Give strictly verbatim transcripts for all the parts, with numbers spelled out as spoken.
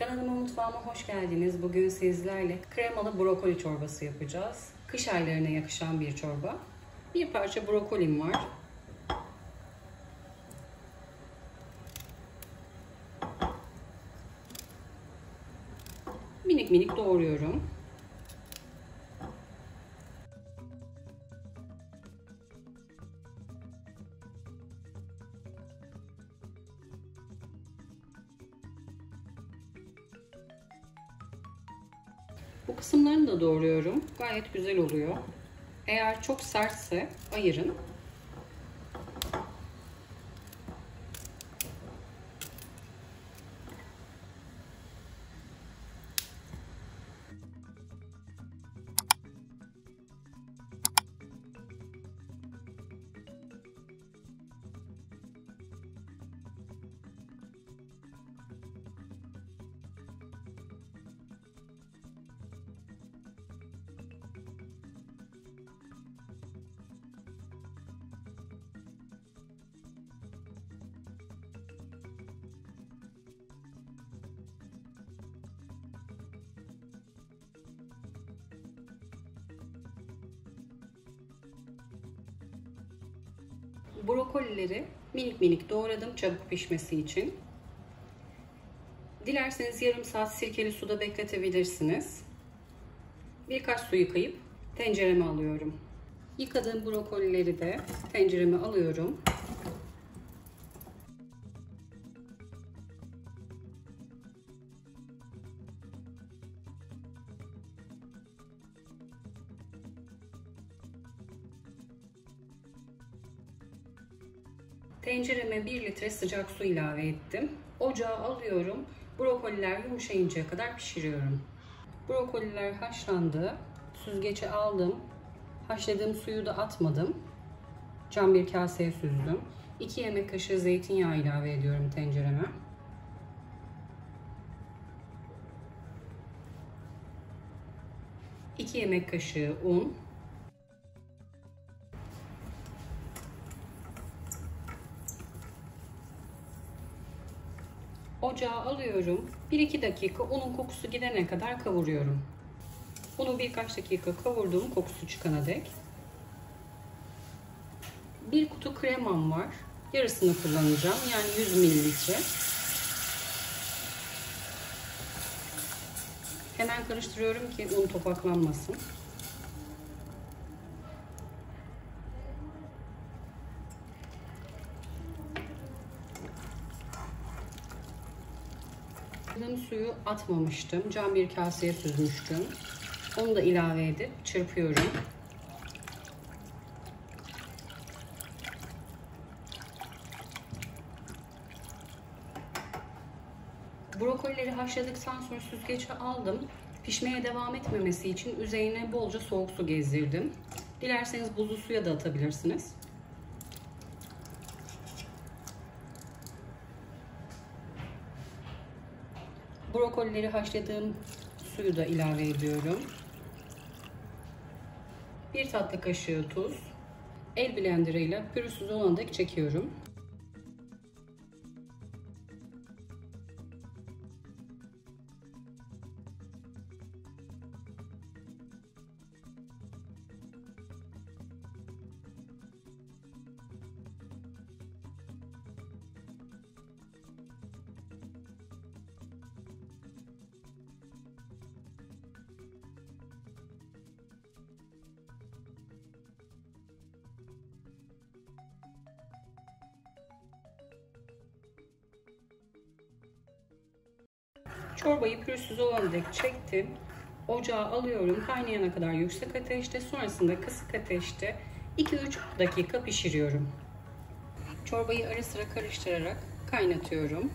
Kanalıma, mutfağıma hoş geldiniz. Bugün sizlerle kremalı brokoli çorbası yapacağız. Kış aylarına yakışan bir çorba. Bir parça brokolim var. Minik minik doğruyorum. Bu kısımlarını da doğruyorum. Gayet güzel oluyor. Eğer çok sertse ayırın. Brokolileri minik minik doğradım çabuk pişmesi için. Dilerseniz yarım saat sirkeli suda bekletebilirsiniz. Birkaç su yıkayıp tencereme alıyorum. Yıkadığım brokolileri de tencereme alıyorum. Tencereme bir litre sıcak su ilave ettim. Ocağa alıyorum. Brokoliler yumuşayıncaya kadar pişiriyorum. Brokoliler haşlandı. Süzgece aldım. Haşladığım suyu da atmadım. Cam bir kaseye süzdüm. iki yemek kaşığı zeytinyağı ilave ediyorum tencereme. iki yemek kaşığı un. Ocağa alıyorum. bir iki dakika unun kokusu gidene kadar kavuruyorum. Unu birkaç dakika kavurdum kokusu çıkana dek. Bir kutu kremam var. Yarısını kullanacağım. Yani yüz mililitre. Hemen karıştırıyorum ki un topaklanmasın. Suyu atmamıştım. Cam bir kaseye süzmüştüm. Onu da ilave edip çırpıyorum. Brokolileri haşladıktan sonra süzgece aldım. Pişmeye devam etmemesi için üzerine bolca soğuk su gezdirdim. Dilerseniz buzlu suya da atabilirsiniz. Brokolileri haşladığım suyu da ilave ediyorum. Bir tatlı kaşığı tuz. El blenderıyla pürüzsüz olana dek çekiyorum. Çorbayı pürüzsüz olana dek çektim. Ocağa alıyorum. Kaynayana kadar yüksek ateşte, sonrasında kısık ateşte iki üç dakika pişiriyorum. Çorbayı ara sıra karıştırarak kaynatıyorum.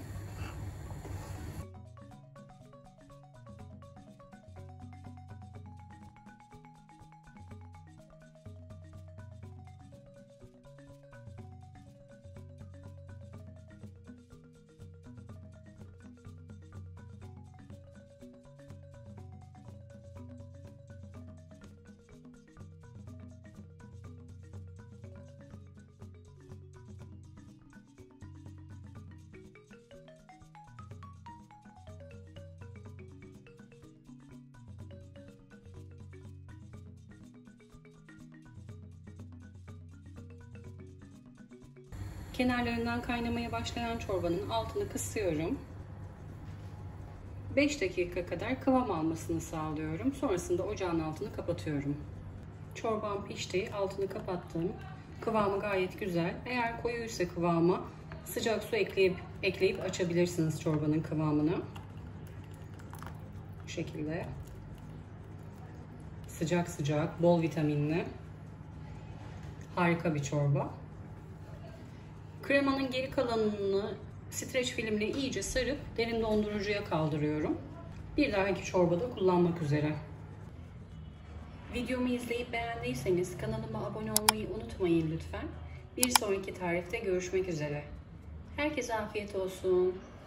Kenarlarından kaynamaya başlayan çorbanın altını kısıyorum. beş dakika kadar kıvam almasını sağlıyorum. Sonrasında ocağın altını kapatıyorum. Çorbam pişti. Altını kapattım. Kıvamı gayet güzel. Eğer koyuysa kıvamı sıcak su ekleyip ekleyip açabilirsiniz çorbanın kıvamını. Bu şekilde. Sıcak sıcak, bol vitaminli. Harika bir çorba. Kremanın geri kalanını streç filmle iyice sarıp derin dondurucuya kaldırıyorum. Bir dahaki çorbada kullanmak üzere. Videomu izleyip beğendiyseniz kanalıma abone olmayı unutmayın lütfen. Bir sonraki tarifte görüşmek üzere. Herkese afiyet olsun.